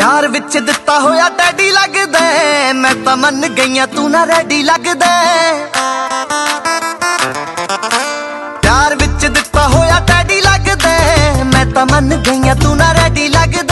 प्यार विच दिता होया डैडी लगदा, मैं तां मन गईया तू ना रेडी लगदा। प्यार विच दिता होया डैडी लगदा, मैं तां मन गईया तू ना रेडी लगदा।